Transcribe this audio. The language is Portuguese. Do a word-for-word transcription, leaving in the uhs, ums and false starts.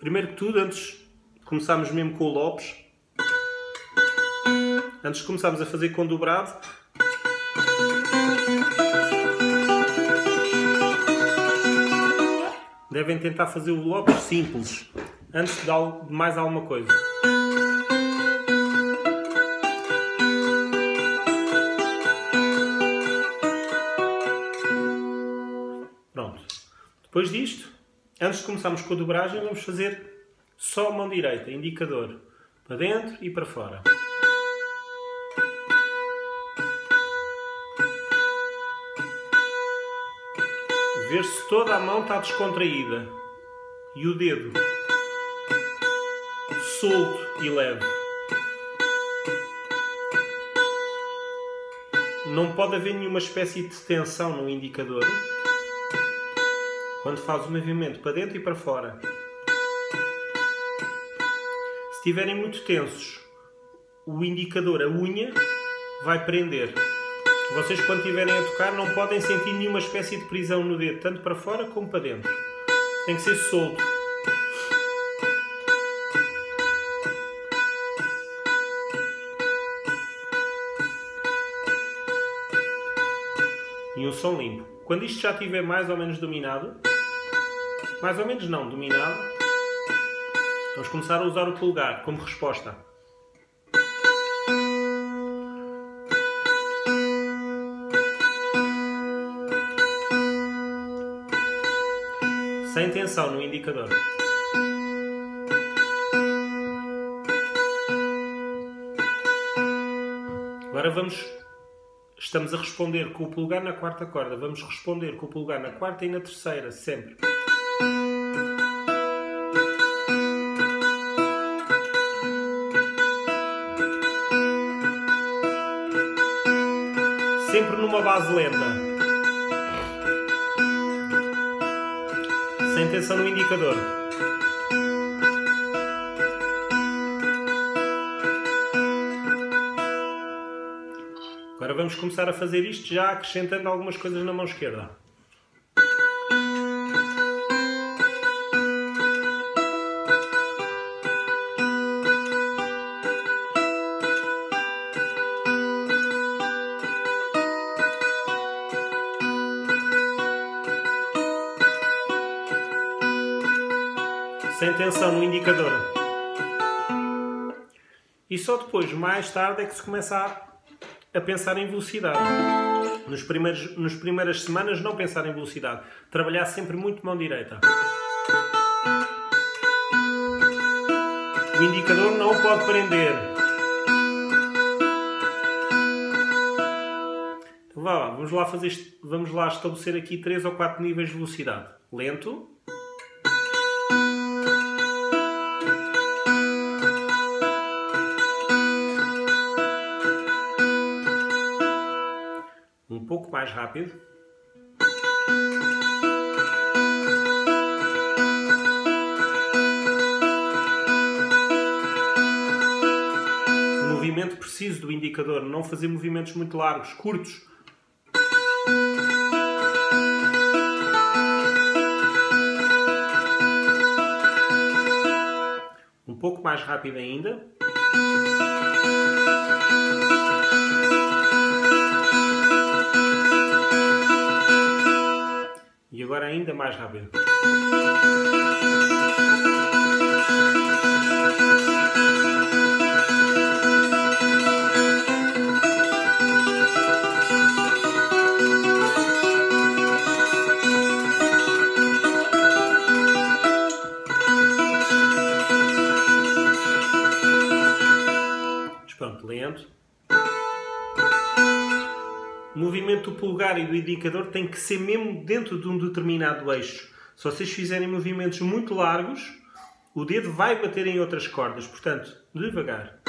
Primeiro que tudo, antes de começarmos mesmo com o Lopes, antes de começarmos a fazer com dobrado, devem tentar fazer o Lopes simples, antes de mais alguma coisa. Pronto. Depois disto, antes de começarmos com a dobragem, vamos fazer só a mão direita, indicador, para dentro e para fora. Ver se toda a mão está descontraída e o dedo solto e leve. Não pode haver nenhuma espécie de tensão no indicador quando faz o movimento para dentro e para fora. Se estiverem muito tensos, o indicador, a unha, vai prender. Vocês, quando estiverem a tocar, não podem sentir nenhuma espécie de prisão no dedo, tanto para fora como para dentro. Tem que ser solto. E um som limpo. Quando isto já estiver mais ou menos dominado, mais ou menos não, dominado, vamos começar a usar o polegar como resposta. Sem tensão no indicador. Agora vamos, estamos a responder com o polegar na quarta corda. Vamos responder com o polegar na quarta e na terceira, sempre. Sempre numa base lenta. Sem tensão no indicador. Agora vamos começar a fazer isto já acrescentando algumas coisas na mão esquerda. Sem tensão no indicador. E só depois, mais tarde, é que se começa a, a pensar em velocidade. Nos primeiros, nas primeiras semanas, não pensar em velocidade. Trabalhar sempre muito mão direita. O indicador não pode prender. Então vá lá, vamos lá, fazer, vamos lá estabelecer aqui três ou quatro níveis de velocidade. Lento. Um pouco mais rápido. O movimento preciso do indicador, não fazer movimentos muito largos, curtos. Um pouco mais rápido ainda. E agora ainda mais rápido. Mas pronto, lento. O movimento do polegar e do indicador tem que ser mesmo dentro de um determinado eixo. Se vocês fizerem movimentos muito largos, o dedo vai bater em outras cordas. Portanto, devagar.